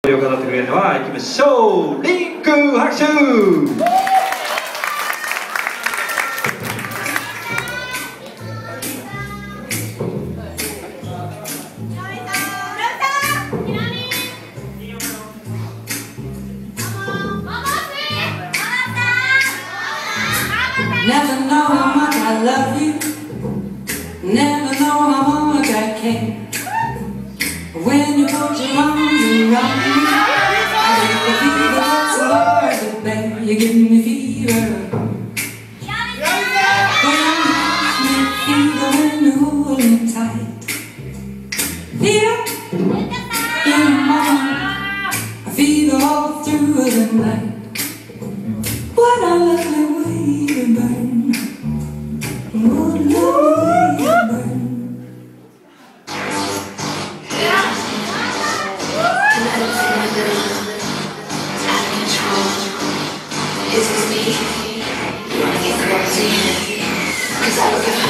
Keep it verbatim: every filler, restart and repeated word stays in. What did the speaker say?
を語ってくれるのは、いきましょう、リンク拍手。 Never know how much I love you. Never know how much I care. When you put your arms around me, I get the fever that's so hard to bear. You give me fever. When you give me fever when you hold me tight. Fever in my heart, a fever all through the night. What a lovely way to burn. What a lovely way to burn. Out of control. Is this me? You wanna get crazy? Cause I look at